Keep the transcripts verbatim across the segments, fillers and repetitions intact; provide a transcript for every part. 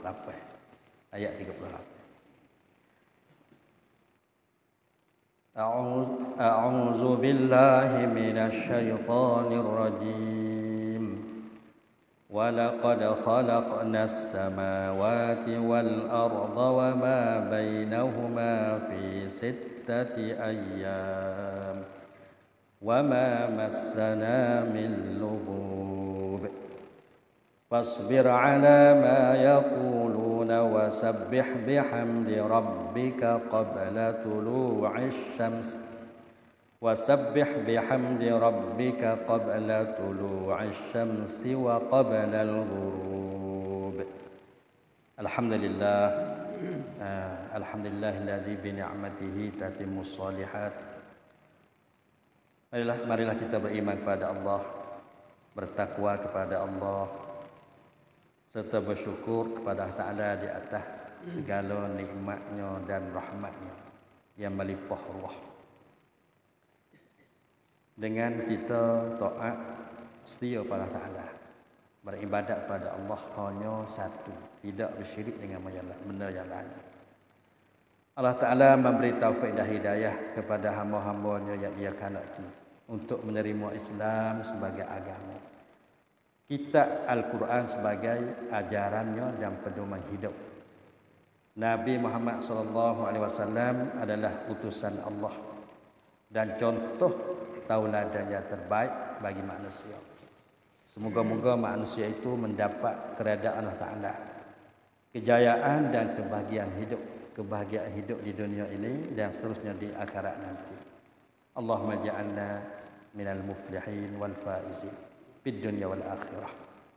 lapan. Ayat tiga puluh lapan. A'udzu billahi minasy syaithanir rajim. Wa laqad khalaqnas samawati wal arda wa ma bainahuma fi sittati ayyam wa ma massana min lughub. Fasbir 'ala ma yaquluna wasabbih bihamdi rabbika qabla tulu'is syams wasabbih bihamdi rabbika qabla tulu'is syamsi wa qabla al-ghurub. Alhamdulillah, uh, alhamdulillahillazi bi ni'matihi tatimmus shalihat. Marilah marilah kita beriman kepada Allah, bertakwa kepada Allah, serta bersyukur kepada Allah Ta'ala di atas segala nikmatnya dan rahmatnya yang melimpah ruah. Dengan kita taat setia pada Allah Ta'ala, beribadat pada Allah hanya satu, tidak bersyirik dengan benda yang lain. Allah Ta'ala memberi taufik dan hidayah kepada hamba-hambanya yang Dia kehendaki untuk menerima Islam sebagai agama, kitab Al-Quran sebagai ajarannya dan pedoman hidup. Nabi Muhammad sallallahu alaihi wasallam adalah utusan Allah dan contoh tauladan yang terbaik bagi manusia. Semoga-moga manusia itu mendapat keredaan Allah Ta'ala, kejayaan dan kebahagiaan hidup, kebahagiaan hidup di dunia ini dan seterusnya di akhirat nanti. Allahumma ja'alna minal muflihin wal faizin fid dunya wal akhirah.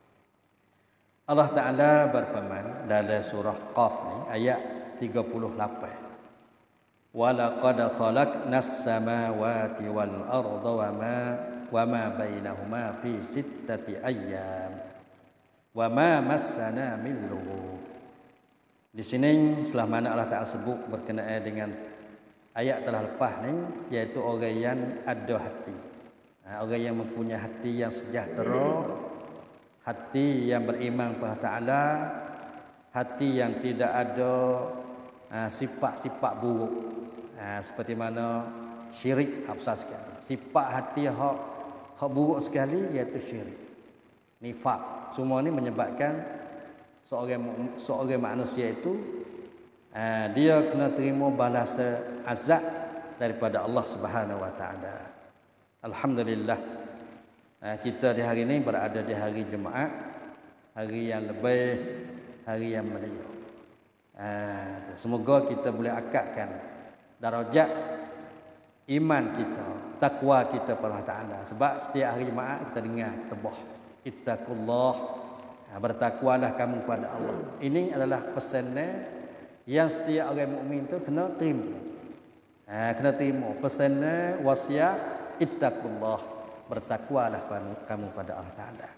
Allah Ta'ala berfirman dalam surah Qaf ni ayat tiga puluh lapan. Wa laqad khalaqnas samawati wal arda wa ma wa ma bainahuma fi sittati ayyam wa ma massana min lughub. Di sini setelah mana Allah Ta'ala sebut berkenaan dengan ayat telah lepas ni, iaitu orang yang ada hati. Orang yang mempunyai hati yang sejahtera, hati yang beriman kepada Ta'ala, hati yang tidak ada uh, sifat-sifat buruk, uh, seperti mana syirik besar sekali. Sifat hati yang hak buruk sekali iaitu syirik, nifak. Semua ni menyebabkan seorang seorang manusia itu uh, dia kena terima balasan azab daripada Allah Subhanahu Wa Taala. Alhamdulillah, kita di hari ini berada di hari Jumaat, hari yang lebih, hari yang mulia. Semoga kita boleh akadkan darajat iman kita, takwa kita kepada Allah Ta'ala. Sebab setiap hari Jumaat kita dengar ketebah, ittaqullah, bertakwalah kamu kepada Allah. Ini adalah pesanan yang setiap orang mukmin itu kena terima. Kena terima pesanan wasiat ittaqullah, bertakwalah kamu pada Allah Ta'ala.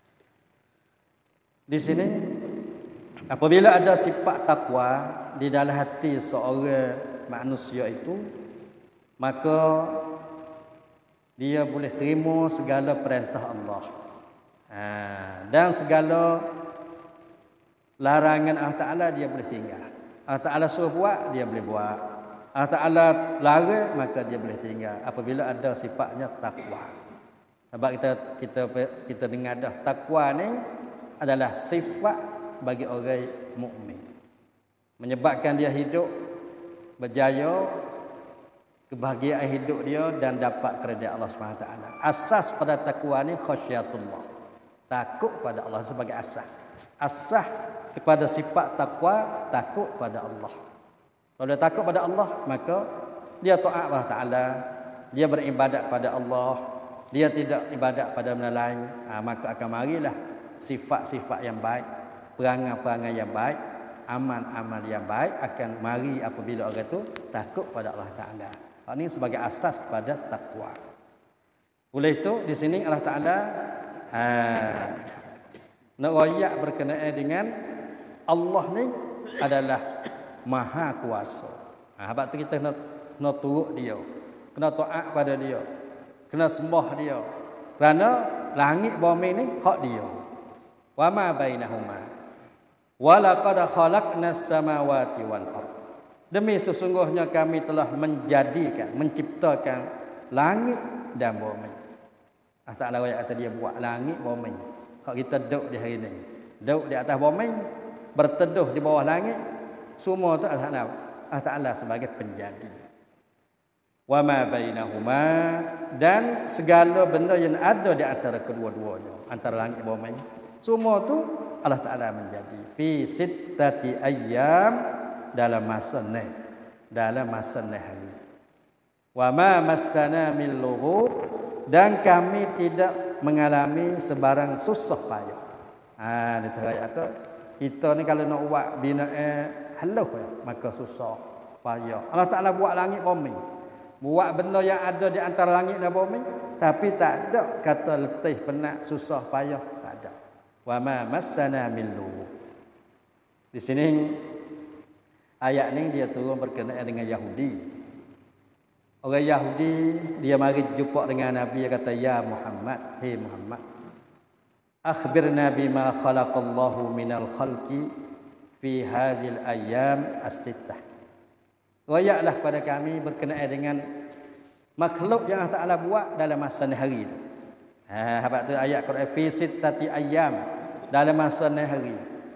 Di sini apabila ada sifat takwa di dalam hati seorang manusia itu, maka dia boleh terima segala perintah Allah, ha, dan segala larangan Allah Ta'ala dia boleh tinggal. Allah Ta'ala suruh buat, dia boleh buat. Allah Ta'ala larang, maka dia boleh tinggal apabila ada sifatnya takwa. Sebab kita kita kita dengar dah, takwa ni adalah sifat bagi orang mukmin, menyebabkan dia hidup berjaya, kebahagiaan hidup dia dan dapat keredaan Allah Subhanahu Wa Taala. Asas pada takwa ni khasyatullah, takut pada Allah sebagai asas. Asas kepada sifat takwa, takut pada Allah. Kalau dia takut pada Allah, maka dia taat Allah Ta'ala, dia beribadat pada Allah, dia tidak ibadat pada benda lain, ha, maka akan marilah sifat-sifat yang baik, perangai-perangai yang baik, amal-amal yang baik akan mari apabila orang itu takut pada Allah Ta'ala. Ini sebagai asas kepada takwa. Oleh itu, di sini Allah Ta'ala ha, nak royak berkenaan dengan Allah ni adalah Maha Kuasa. Ha, sebab tu kita kena, kena turut dia, kena taat pada dia, kena sembah dia. Kerana langit bumi ni hak dia. Wa ma bainahuma. Wa laqad khalaqnas samawati wal ard. Demi sesungguhnya kami telah menjadikan, menciptakan langit dan bumi. Allah Ta'ala kata dia buat langit bumi. Kalau kita duduk di hari ini, duduk di atas bumi, berteduh di bawah langit, semua tu Allah Ta'ala, Allah Ta'ala sebagai penjadi. Wa ma bainahuma, dan segala benda yang ada di antara kedua-duanya, antara langit dan bumi, semua tu Allah Ta'ala menjadi. Fi sittati ayyam, dalam masa ni, dalam masa ni hari. Wa ma massana min lughub, dan kami tidak mengalami sebarang susah payah. Ha, ni terayat tu. Kita ni kalau nak buat bina eh, haluh ya, maka susah payah. Allah Ta'ala buat langit bumi, buat benda yang ada di antara langit dan bumi, tapi tak ada kata letih, penat, susah payah, tak ada. Wa ma massana min lughub. Di sini ayat ni dia turun berkenaan dengan Yahudi. Orang Yahudi dia mari jumpa dengan Nabi, dia kata, ya Muhammad, hei Muhammad, akhbirna bima khalaqallahu minal khalqi fi hazil ayyam as-sittah. Royaklah pada kami berkenaan dengan makhluk yang Allah Ta'ala buat dalam masa hari itu. Ha, habaq tu ayat Quran, fi sittati ayyam, dalam masa hari.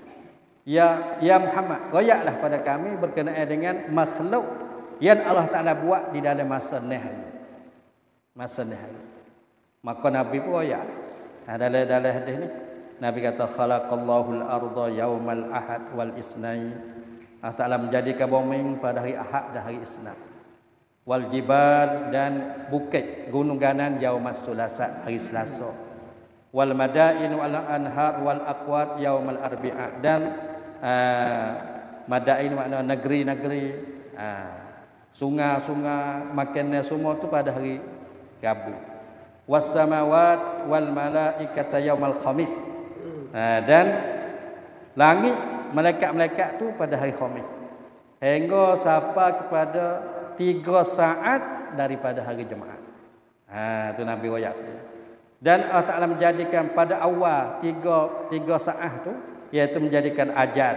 Ya ya Muhammad, royaklah pada kami berkenaan dengan makhluk yang Allah Ta'ala buat di dalam masa hari. Masa hari. Maka Nabi pun royak. Ha, dalam dalam hadis ni Nabi kata, khalaqallahu al-arda yaumal ahad wal isnain. Allah Ta'ala menjadikan bumi pada hari Ahad dan hari Isnin. Wal jibal, dan bukit gunung ganan yaumas sulasa, hari Selasa. Wal madain wal anhar wal aqwat yaumal arbi'a, dan uh, madain makna negeri-negeri, uh, sungai-sungai, makannya semua tu pada hari Rabu. Was samawat wal malaikata yaumal khamis, uh, dan langit, malaikat-malaikat tu pada hari Khamis, hingga sampai kepada tiga saat daripada hari Jumaat. Ha, tu Nabi royak. Dan Allah Ta'ala menjadikan pada awal tiga tiga saat tu, iaitu menjadikan ajal.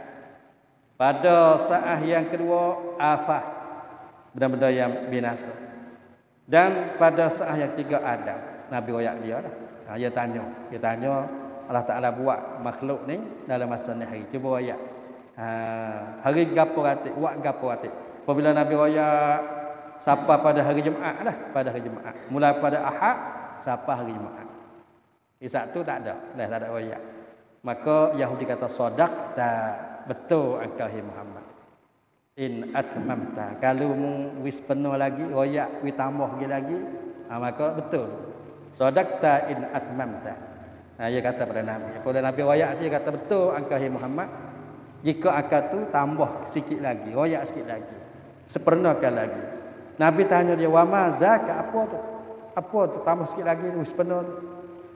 Pada saat yang kedua afah, benda-benda yang binasa. Dan pada saat yang tiga Adam. Nabi royak dia lah. Ha, dia tanya, dia tanya Allah Ta'ala buat makhluk ni dalam masa ni hari. Cuba royak. Ha, hari gapo ratik, buat gapo ratik. Apabila Nabi royak sampai pada hari Jumaat lah, pada hari Jumaat. Mulai pada Ahad sampai hari Jumaat. Di Sabtu tak ada, dah tak ada royak. Maka Yahudi kata, sadaqta, betul engkau Muhammad. In atmamta, kalau mu wis penuh lagi royak, wis tambah lagi, ha, maka betul. Sadaqta in atmamta. Ha, dia kata pada Nabi. Apabila Nabi royak dia kata, betul engkau Muhammad. Jika akal tu tambah sikit lagi, royak sikit lagi, sepenuhkan lagi. Nabi tanya dia, wa ma zaka, apa tu? Apa tu tambah sikit lagi tu sepenuh tu?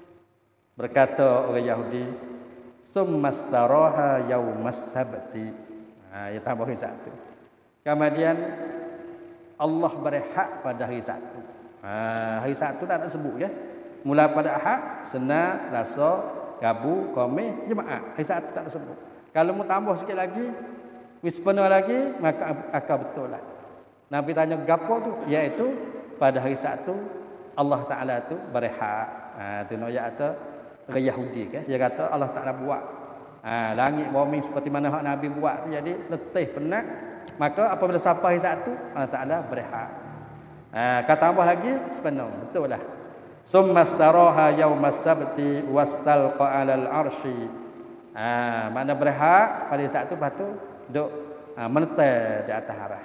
Berkata orang Yahudi, summastaraha yaumas sabti. Ha, dia tambah satu. Kemudian Allah berehat pada hari Sabtu. Ha, hari Sabtu tak nak sebut ya. Mula pada Ahad, Senin, Selasa, Rabu, Khamis, Jumaat. Hari Sabtu tak nak sebut. Kalau mu tambah sikit lagi, wis penuh lagi, maka akan betul lah. Nabi tanya gapo tu, iaitu pada hari Sabtu Allah Ta'ala tu berehat. Ha, tu nak kata orang Yahudi kan. Dia kata Allah Ta'ala buat ha, langit bumi seperti mana hak Nabi buat tu, jadi letih penat. Maka apabila sampai hari Sabtu Allah Ta'ala berehat. Ha, kata tambah lagi sepenuh, betul lah. Summastaraha yaumas sabti wastalqa 'alal arsy. Ha, makna berehat pada saat tu, lepas tu duduk ha, menetap di atas arah.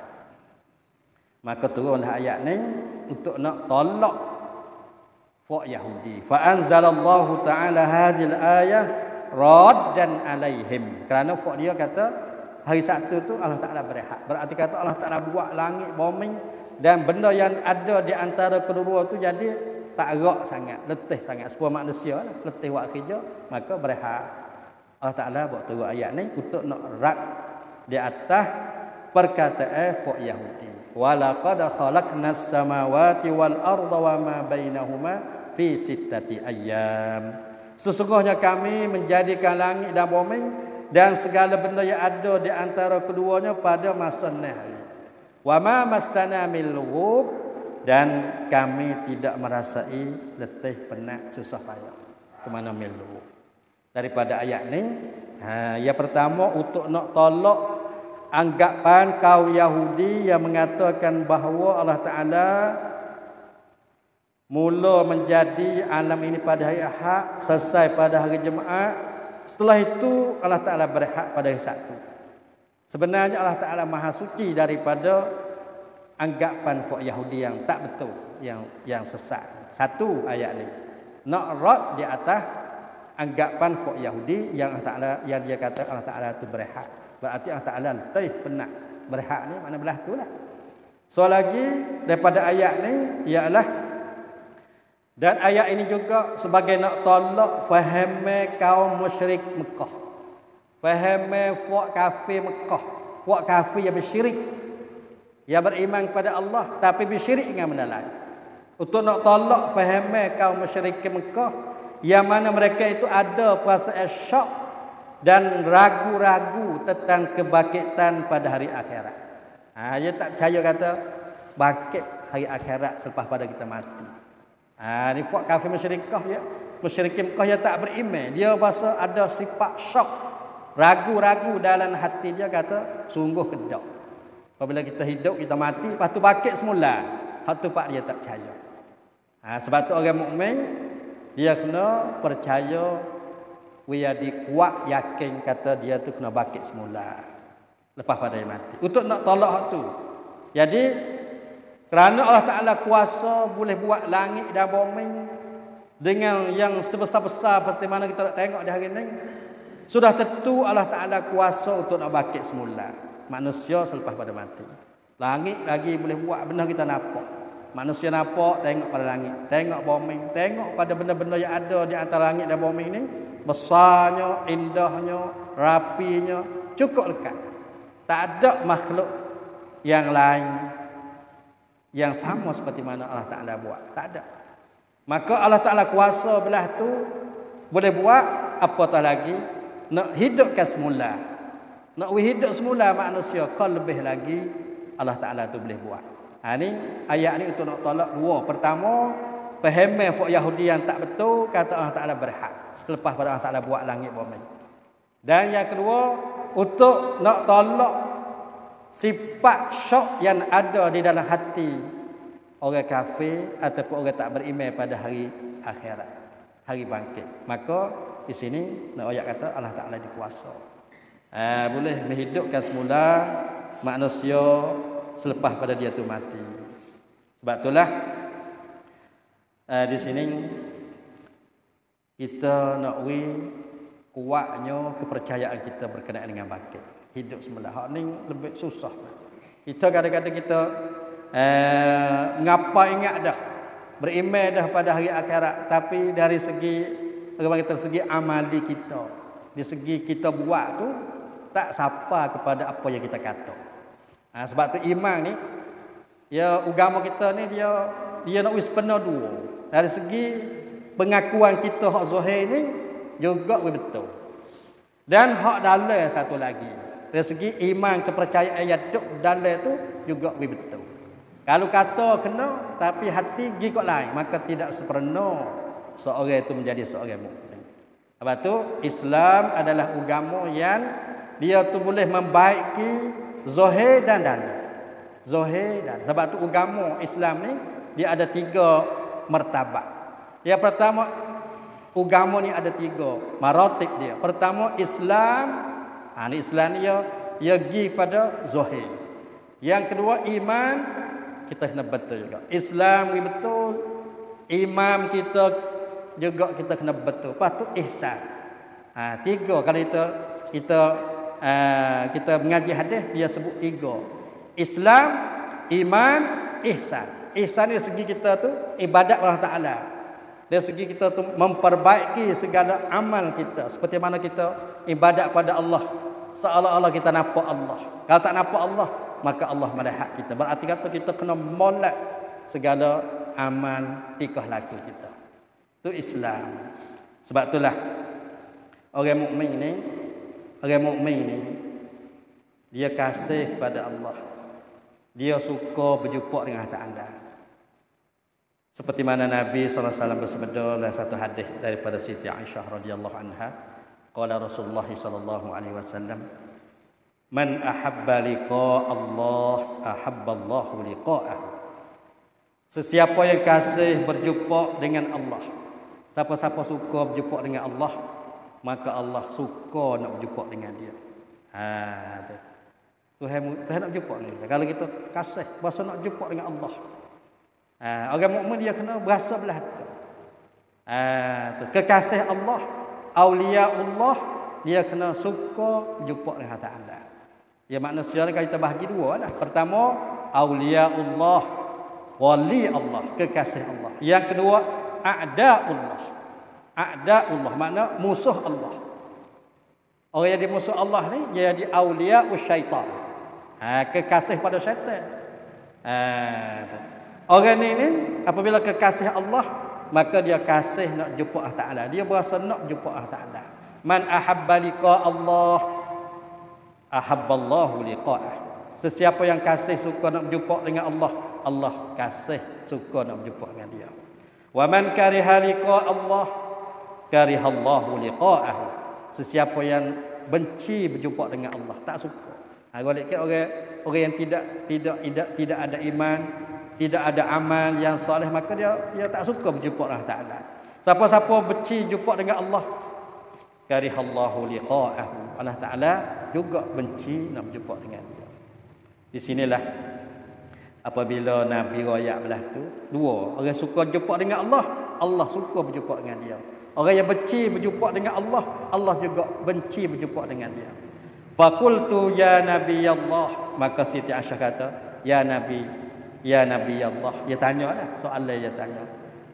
Maka turunlah ayat ni untuk nak tolak fak Yahudi. Fa anzalallahu ta'ala hadhil ayah raddan alaihim. Kerana fak dia kata hari Sabtu tu Allah Ta'ala berehat. Berarti kata Allah Ta'ala buat langit, bumi dan benda yang ada di antara kedua tu jadi tak gerak sangat, letih sangat. Semua manusia lah, letih buat kerja, maka berehat. Allah Ta'ala buat turun ayat ni untuk nak rad di atas perkataan fak Yahudi. Wa laqad khalaqnas samawati wal arda wa ma bainahuma fi sittati ayyam. Sesungguhnya kami menjadikan langit dan bumi dan segala benda yang ada di antara keduanya pada masa hari. Wa ma massana min lughub, dan kami tidak merasai letih, penat, susah payah. Ke mana min lughub? Daripada ayat ni, ha, yang pertama untuk nak tolak anggapan kaum Yahudi yang mengatakan bahawa Allah Ta'ala mula menjadi alam ini pada hari Ahad, selesai pada hari Jumaat. Setelah itu Allah Ta'ala berehat pada hari Sabtu. Sebenarnya Allah Ta'ala maha suci daripada anggapan fuk Yahudi yang tak betul, yang yang sesat. Satu ayat ni nak rad di atas anggapan fuk Yahudi yang Allah Ta'ala, yang dia kata Allah Ta'ala itu berehat. Berarti Allah Ta'ala letih, penat. Berehat ni mana belah tu lah. So lagi daripada ayat ni ialah, dan ayat ini juga sebagai nak tolak faham kaum musyrik Mekah. Faham fuk kafir Mekah. Fuk kafir yang bersyirik, yang beriman kepada Allah tapi bersyirik dengan benda lain. Untuk nak tolak faham kaum musyrik Mekah yang mana mereka itu ada perasaan syok dan ragu-ragu tentang kebangkitan pada hari akhirat. Ha, dia tak percaya kata bangkit hari akhirat selepas pada kita mati. Ha, ni fuk kafir musyrikah ya. Musyrikin Mekah yang tak beriman, dia rasa ada sifat syok, ragu-ragu dalam hati dia, kata sungguh kedok. Apabila kita hidup, kita mati, lepas tu bangkit semula. Hak tu pak dia tak percaya. Ha, sebab tu orang mukmin dia kena percaya, dia kuat yakin kata dia tu kena bangkit semula lepas pada dia mati. Untuk nak tolak hak tu. Jadi kerana Allah Ta'ala kuasa boleh buat langit dan bumi dengan yang sebesar-besar seperti mana kita nak tengok di hari ini, sudah tentu Allah Ta'ala kuasa untuk nak bangkit semula manusia selepas pada mati. Langit lagi boleh buat benda kita nampak. Manusia nampak, tengok pada langit, tengok bumi, tengok pada benda-benda yang ada di antara langit dan bumi ini, besarnya, indahnya, rapinya, cukup lekat. Tak ada makhluk yang lain yang sama seperti mana Allah Ta'ala buat. Tak ada. Maka Allah Ta'ala kuasa belah tu boleh buat apatah lagi nak hidupkan semula. Nak hidup semula manusia, kau lebih lagi Allah Ta'ala tu boleh buat. Ha, ni ayat ni untuk nak tolak dua. Pertama, faham fuk Yahudi yang tak betul, kata Allah Ta'ala berhak selepas pada Allah Ta'ala buat langit bumi. Dan yang kedua, untuk nak tolak sifat syok yang ada di dalam hati orang kafir ataupun orang tak beriman pada hari akhirat, hari bangkit. Maka di sini nak ayat kata Allah Ta'ala dikuasa. Ha, boleh menghidupkan semula manusia selepas pada dia tu mati. Sebab itulah uh, di sini kita nak wi kuatnya kepercayaan kita berkenaan dengan bangkit, hidup semula. Hak ni lebih susah. Kita kadang-kadang kita uh, ngapa ingat dah, beriman dah pada hari akhirat, tapi dari segi orang kata segi amali kita, di segi kita buat tu tak sapa kepada apa yang kita kata. Ha, sebab tu iman ni, ya agama kita ni dia dia nak wis penuh dua. Dari segi pengakuan kita hak zahir ni juga betul. Dan hak dalam satu lagi. Dari segi iman kepercayaan yang duk dalam tu juga betul. Kalau kata kena tapi hati gi kok lain, maka tidak sepenuh seorang itu menjadi seorang mukmin. Sebab tu Islam adalah agama yang dia tu boleh membaiki zahir dan dalam. Zahir dan. Sebab tu agama Islam ni dia ada tiga martabat. Yang pertama, agama ni ada tiga maratib dia. Pertama Islam, ha, ni Islam ni dia dia pergi pada zahir. Yang kedua iman, kita kena betul juga. Islam ni betul, iman kita juga kita kena betul. Lepas tu ihsan. Ha, tiga kalau kita kita Uh, kita mengaji hadis dia sebut tiga. Islam, iman, ihsan. Ihsan dari segi kita tu ibadat Allah Ta'ala. Dari segi kita tu memperbaiki segala amal kita. Seperti mana kita ibadat pada Allah, seolah-olah kita nampak Allah. Kalau tak nampak Allah, maka Allah melihat kita. Berarti kata kita kena molek segala amal tikah laku kita. Itu Islam. Sebab itulah orang mukmin ni Orang mukmin ni dia kasih pada Allah. Dia suka berjumpa dengan Taala. Seperti mana Nabi sallallahu alaihi wasallam bersabda dalam satu hadis daripada Siti Aisyah radhiyallahu anha, qala Rasulullah sallallahu alaihi wasallam, "Man ahabba liqa Allah, ahabba Allahu liqa'ahu." Sesiapa yang kasih berjumpa dengan Allah, siapa-siapa suka berjumpa dengan Allah, maka Allah suka nak berjumpa dengan dia. Ha tu. Tuhan Tuhan nak jumpa ni. Kalau kita kasih berasa nak jumpa dengan Allah. Ha, orang mukmin dia kena berasa belah tu. Ha, tu kekasih Allah, aulia Allah, dia kena suka jumpa dengan Taala. Ya makna sejarah kalau kita bahagi dua lah. Pertama, aulia Allah, wali Allah, kekasih Allah. Yang kedua, a'da Allah. A'da Allah makna musuh Allah. Orang yang dimusuh Allah ni dia di aulia syaitan. Ha, kekasih pada syaitan. Ha, orang ni, ni apabila kekasih Allah, maka dia kasih nak jumpa Allah Taala. Dia berasa nak jumpa Allah Taala. Man ahabba liqa Allah, ahabballahu liqa'ah. Sesiapa yang kasih suka nak berjumpa dengan Allah, Allah kasih suka nak berjumpa dengan dia. Wa man kariha liqa Allah, karihallahu liqa'ahu. Sesiapa yang benci berjumpa dengan Allah, tak suka. Ha, golek ke orang orang yang tidak tidak tidak tidak ada iman, tidak ada amal yang soleh, maka dia dia tak suka berjumpa Allah Taala. Siapa-siapa benci jumpa dengan Allah, karihallahu liqa'ahu. Allah Taala juga benci nak berjumpa dengan dia. Di sinilah apabila Nabi royak belah tu, dua, orang suka jumpa dengan Allah, Allah suka berjumpa dengan dia. Orang yang benci berjumpa dengan Allah, Allah juga benci berjumpa dengan dia. Faqultu ya Nabi Allah, maka Siti Aisyah kata, ya Nabi, ya Nabi Allah. Dia tanyalah soalan dia tanya.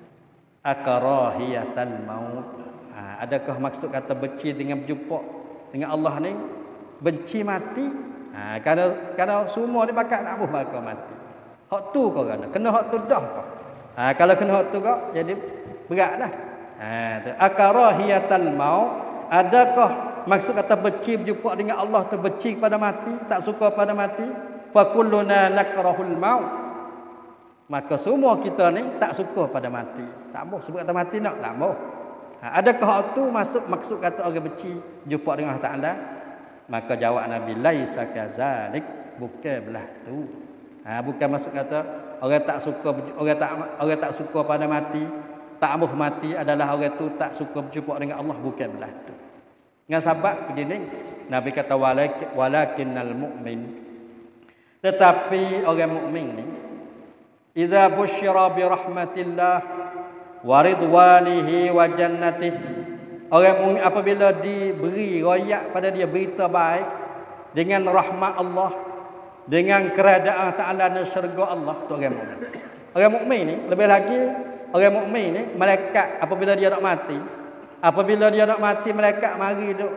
Akarahiyatal maut. Ha, adakah maksud kata benci dengan berjumpa dengan Allah ni benci mati? Ha, kerana kerana semua ni bakal nak buh bakal mati. Hak tu kau kena, kena hak tu dah kau. Ha, kalau kena hak tu kau jadi beratlah. Ha, akarahiyatal maut, adakah maksud kata benci berjumpa dengan Allah tu benci pada mati, tak suka pada mati? Fa kulluna nakrahul maut. Maka semua kita ni tak suka pada mati. Tak mau sebut kata mati nak, tak mau. Ha, adakah hak tu masuk maksud kata orang benci jumpa dengan Allah Taala? Maka jawab Nabi, laisa kazalik, bukan belah tu. Ha, bukan maksud kata orang tak suka orang tak orang tak suka pada mati, tak mau mati adalah orang tu tak suka berjumpa dengan Allah, bukan belah tu. Dengan sebab begini, Nabi kata walakinnal mu'min, tetapi orang mukmin ni idza busyira bi rahmatillah wa ridwanihi wa jannatih, orang mukmin apabila diberi royak pada dia berita baik dengan rahmat Allah, dengan keredaan Taala dan syurga Allah, tu orang mukmin. Orang mukmin ni lebih lagi, orang mukmin ni malaikat apabila dia nak mati, apabila dia nak mati, malaikat mari duk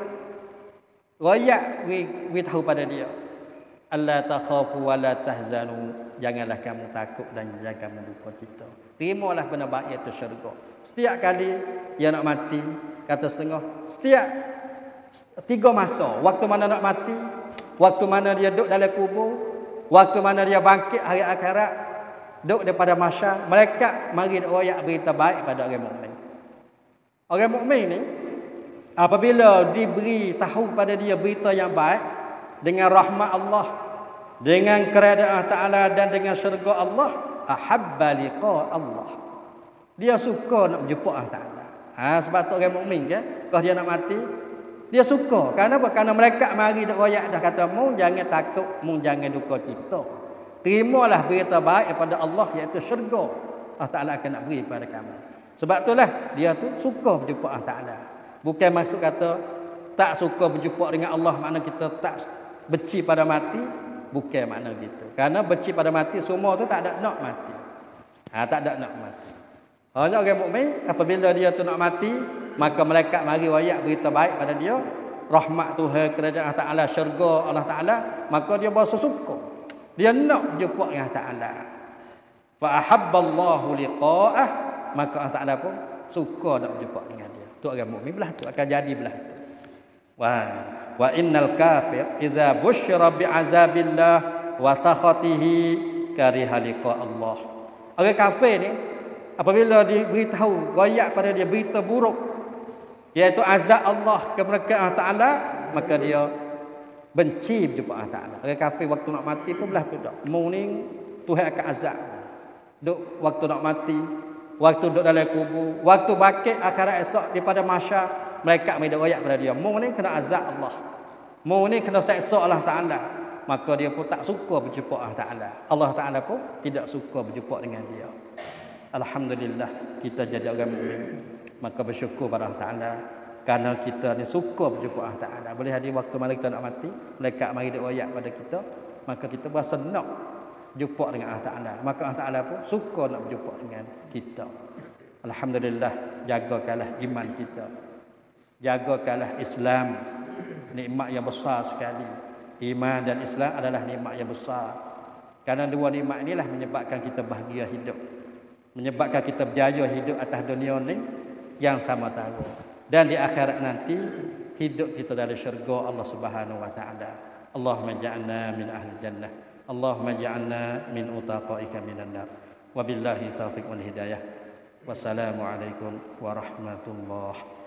royak beri tahu pada dia, alla takhafu wa la tahzanu, janganlah kamu takut dan jangan kamu duka cita. Terimalah benda baik itu syurga. Setiap kali dia nak mati, kata setengah, setiap tiga masa, waktu mana nak mati, waktu mana dia duduk dalam kubur, waktu mana dia bangkit hari akhirat, duduk daripada masyar, malaikat mari duk royak berita baik pada orang mukmin. Orang mukmin ni apabila diberi tahu pada dia berita yang baik dengan rahmat Allah, dengan keredaan Taala dan dengan syurga Allah, ahabba liqa Allah. Dia suka nak berjumpa Allah Taala. Ha, sebab tu orang mukmin kan, kalau dia nak mati, dia suka. Kerana apa? Kerana mereka mari nak royak dah kata, mu jangan takut, mu jangan duka cita. Terimalah berita baik daripada Allah, iaitu syurga. Allah Taala akan nak beri kepada kamu. Sebab itulah dia tu suka berjumpa Allah Taala. Bukan maksud kata tak suka berjumpa dengan Allah makna kita tak benci pada mati, bukan makna gitu. Karena benci pada mati semua tu tak ada nak mati. Ha, tak ada nak mati. Hanya orang mukmin apabila dia tu nak mati, maka malaikat mari royak berita baik pada dia, rahmat Tuhan, kerajaan Allah Taala, syurga Allah Taala, maka dia berasa suka. Dia nak berjumpa dengan Allah Taala. Fa ahabballahu liqa'ah, maka Allah Taala pun suka nak berjumpa dengan dia. Tu orang mukmin belah tu akan jadi belah tu. Wah, wa innal kafir idza busyira bi azabillah wa sakhatihi kariha liqa Allah. Orang kafir ni apabila diberitahu royak pada dia berita buruk iaitu azab Allah kemerdekaan Taala, maka dia benci berjumpa Allah Taala. Orang kafir waktu nak mati pun belah tu dak. Mu ni Tuhan akan azab. Duk waktu nak mati, waktu duduk dalam kubur, waktu bangkit akhirat esok daripada masyar, mereka mai dak royak pada dia. Mu ni kena azab Allah. Mu ni kena seksa Allah Taala. Maka dia pun tak suka berjumpa Allah Taala. Allah Taala pun tidak suka berjumpa dengan dia. Alhamdulillah kita jadi orang mukmin. Maka bersyukur pada Allah Taala kerana kita ni suka berjumpa Allah Taala. Boleh hari waktu mana kita nak mati, malaikat mari dak royak pada kita, maka kita berasa nak jumpa dengan Allah Taala. Maka Allah Taala pun suka nak berjumpa dengan kita. Alhamdulillah, jagakanlah iman kita. Jagakanlah Islam. Nikmat yang besar sekali. Iman dan Islam adalah nikmat yang besar. Kerana dua nikmat inilah menyebabkan kita bahagia hidup. Menyebabkan kita berjaya hidup atas dunia ni yang sama tahu. Dan di akhirat nanti hidup kita dalam syurga Allah Subhanahu wa taala. Allahumma ja'alna min ahli jannah. Allahumma ja'alna min utaqaika minan nar. Wabillahi taufiq wal hidayah. Wassalamualaikum warahmatullahi